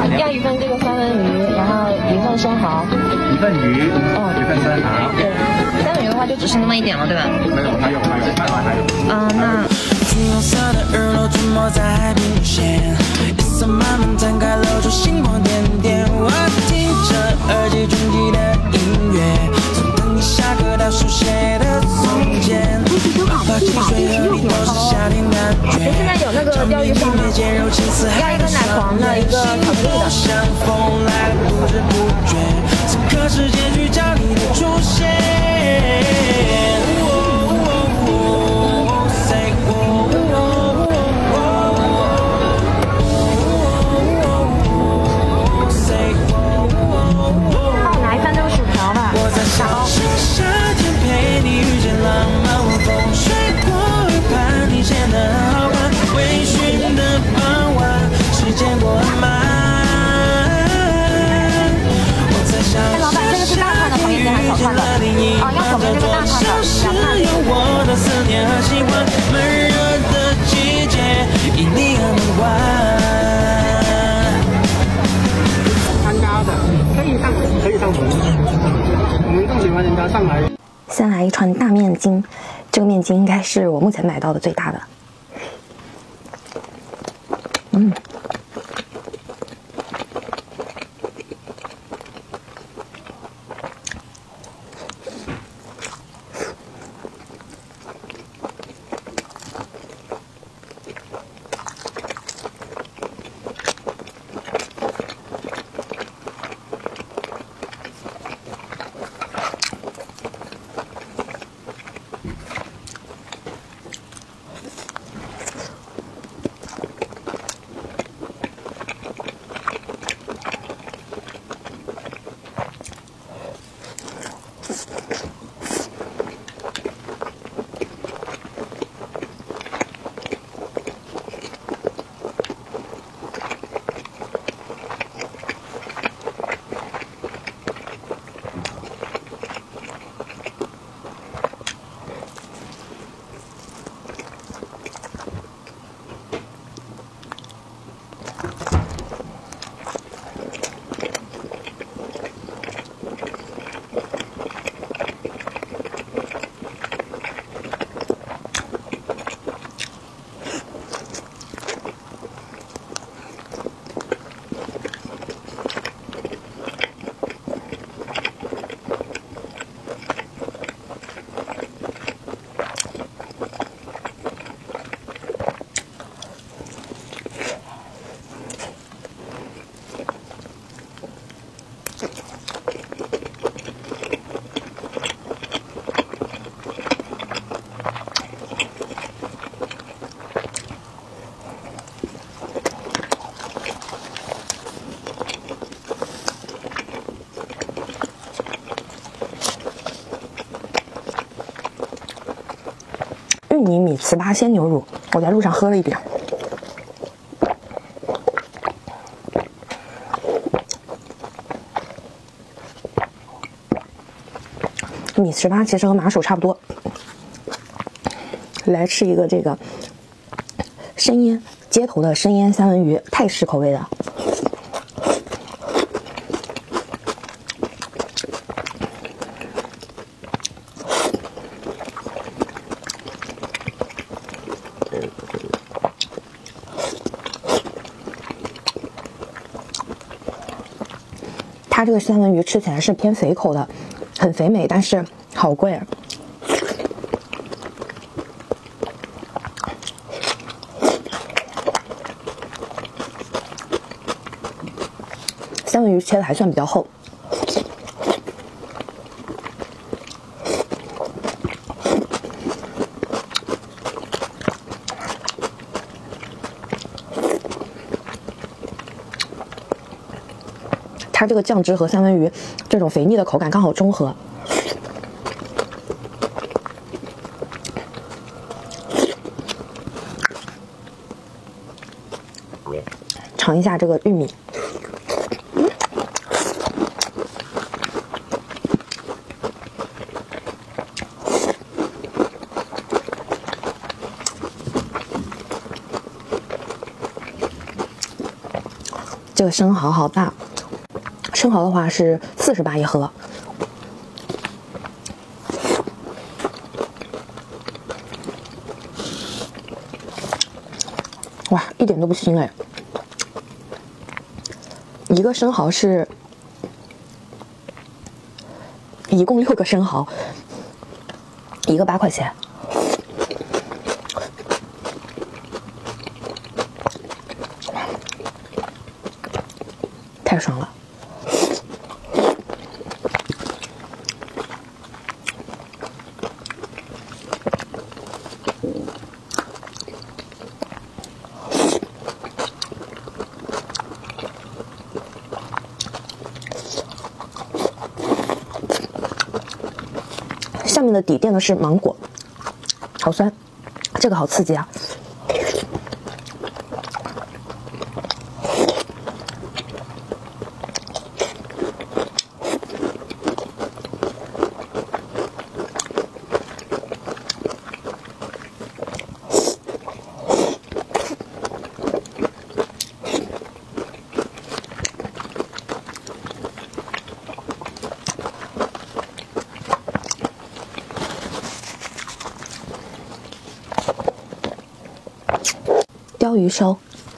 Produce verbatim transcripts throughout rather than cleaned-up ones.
要一份这个三文鱼，然后一份生蚝。 一份鱼，哦，一份生蚝。 对，三文鱼的话就只剩那么一点了，对吧？ 没有，还有，还有，还有，还有。 嗯，那。 橘红色的日落沉没在海平线，夜色慢慢摊开，露出星光点点。我听着耳机中记的音乐，从等你下课到书写的从前，哪怕汽水和你都是夏天感觉。 现在有那个钓鱼上要一个奶黄的，一个巧克力的。 像风来了不知不觉，此刻时间去找你的出现。 先来一串大面筋，这个面筋应该是我目前买到的最大的。嗯。芋泥米糍粑鲜牛乳，我在路上喝了一点。米糍粑其实和麻薯差不多。来吃一个这个生腌街头的生腌三文鱼，泰式口味的。它这个三文鱼吃起来是偏肥口的，很肥美，但是好贵啊。三文鱼切的还算比较厚。它这个酱汁和三文鱼这种肥腻的口感刚好中和。尝一下这个玉米。 这个生蚝好大，生蚝的话是四十八一盒。哇，一点都不腥哎！一个生蚝是，一共六个生蚝，一个八块钱。太爽了！下面的底垫的是芒果，好酸，这个好刺激啊！鲷鱼烧，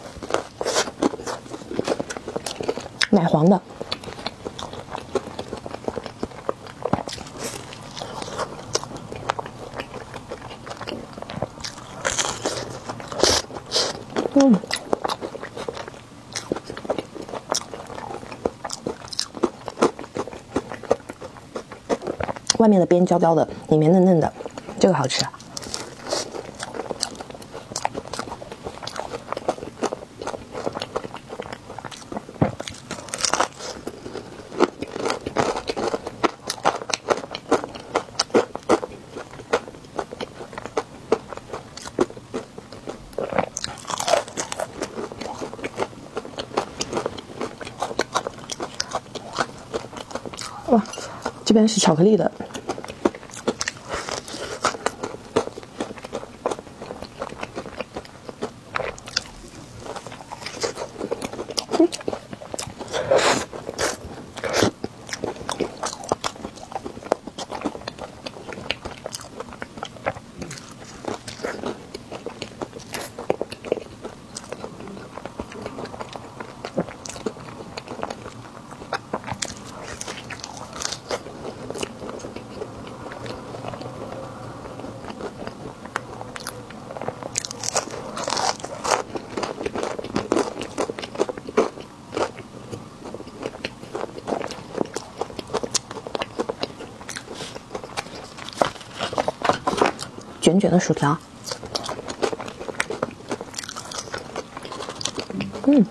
奶黄的，嗯，外面的边焦焦的，里面嫩嫩的，这个好吃。哇，这边是巧克力的，嗯，卷卷的薯条，嗯，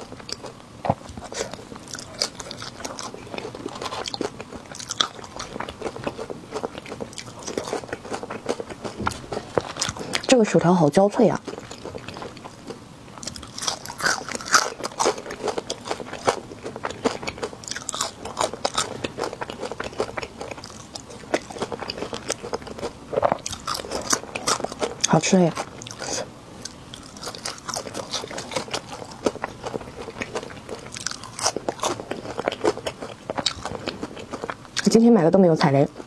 这个薯条好焦脆啊！好吃哎！今天买的都没有踩雷。